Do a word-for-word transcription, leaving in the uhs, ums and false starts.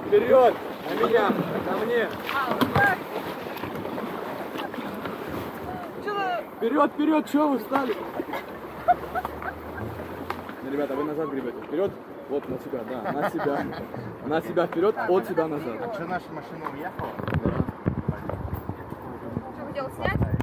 Вперед! На меня! На мне! Вперед, вперед! Чего вы встали? Ну, ребята, вы назад гребете. Вперед! Вот на себя, да, на себя. На себя вперед, от себя назад. А что, наша машина уехала? Да. Что, хотел снять?